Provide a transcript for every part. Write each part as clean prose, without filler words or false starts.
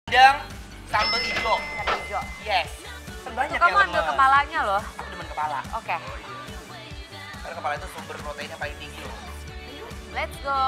Rendang sambal hijau. Sambal hijau. Yes. Banyak Kamu ambil kepalanya loh. Aku demen kepala. Oke. Karena kepala itu sumber proteinnya paling tinggi loh. Let's go.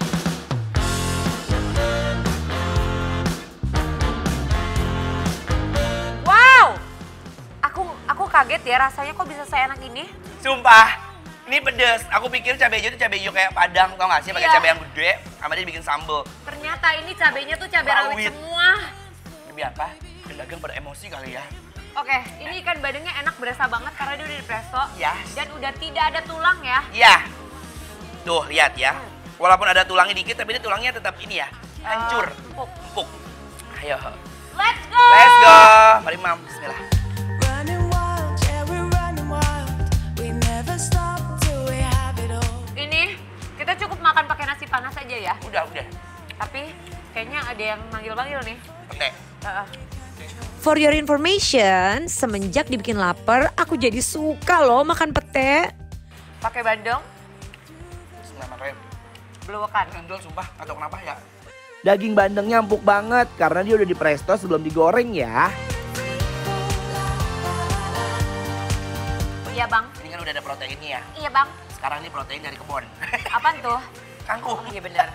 Wow. Aku kaget ya rasanya kok bisa seenak ini. Sumpah. Ini pedes. Aku pikir cabai hijau itu cabai hijau kayak Padang, tau gak sih? Pakai cabai yang gede, sama dia bikin sambal. Ternyata ini cabainya tuh cabai rawit semua. Lebih apa? Pedagang pada emosi kali ya. Oke, ini ikan bandengnya enak, berasa banget karena dia udah di presto. Ya. Dan udah tidak ada tulang ya. Iya. Tuh, lihat ya. Walaupun ada tulangnya dikit, tapi ini tulangnya tetap ini ya. Hancur. Empuk. Ayo. Let's go. Let's go. Mari mam, bismillah. Ini kita cukup makan pakai nasi panas aja ya. Udah. Tapi kayaknya ada yang manggil-manggil nih. Pete. For your information, semenjak dibikin lapar, aku jadi suka loh makan pete. Pakai bandeng, Bismillahirrahmanirrahim. beluwakan. Endol sumpah, atau kenapa ya? Daging bandengnya empuk banget karena dia udah dipresto sebelum digoreng ya. Iya bang. Ini kan udah ada proteinnya ya. Iya bang. Sekarang ini protein dari kebun. Apaan tuh? Kangkung. Iya bener.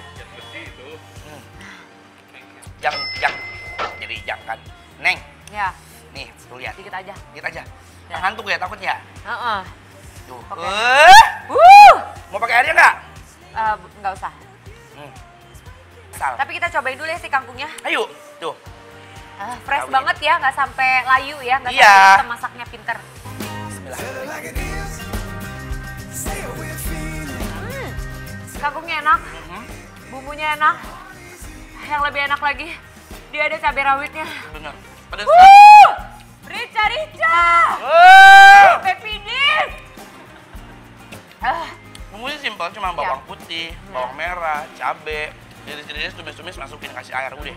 Jang. Jadi jang kan. Neng, Ya, nih tuh lihat. dikit aja. Dikit aja. Ya. Ngantuk ya takutnya. Heeh. Tuh. Oke. Mau pakai airnya nggak? Nggak usah. Sal. Tapi kita cobain dulu ya si kangkungnya. Ayo, tuh. Fresh Kawin. banget ya, nggak sampai layu ya, nggak Iya. sampai kita masaknya pinter. Bismillah. Kangkungnya enak, bumbunya enak. Yang lebih enak lagi, dia ada cabai rawitnya. Bener. Pedas kan? Rica. Pepidis. Bumbunya simpel, cuma bawang putih, bawang merah, cabe, iris-iris, tumis-tumis, masukin, kasih air, udah.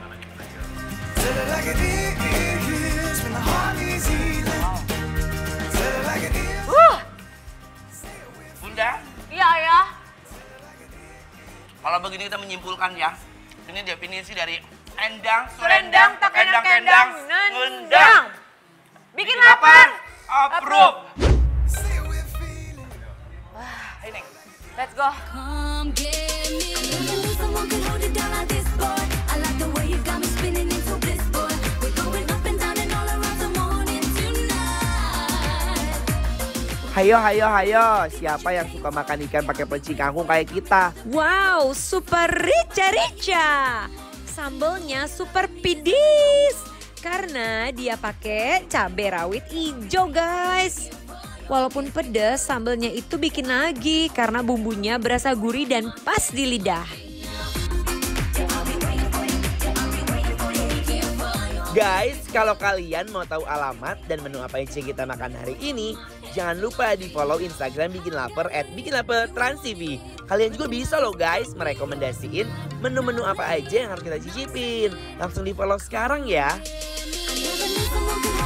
Bunda, Iya ya. kalau begini kita menyimpulkan ya, ini definisi dari endang, Surendang, tak endang-endang, nendang. ngundang. Bikin lapar. Approve. Ayo Neng. Let's go. Come get me. Someone can hold it down like this, boy. I like the way you got me spinning into bliss, boy. We're going up and down and all around the morning tonight. Hayo. Siapa yang suka makan ikan pakai peci kangkung kayak kita? Wow, super rica. Sambelnya super pedis karena dia pakai cabai rawit hijau guys. Walaupun pedas, sambelnya itu bikin nagih karena bumbunya berasa gurih dan pas di lidah. Guys, kalau kalian mau tahu alamat dan menu apa yang kita makan hari ini, jangan lupa di follow Instagram Bikin Lapar @bikinlapertransTV. Kalian juga bisa loh guys merekomendasiin menu-menu apa aja yang harus kita cicipin. Langsung di follow sekarang ya. I never knew someone could hold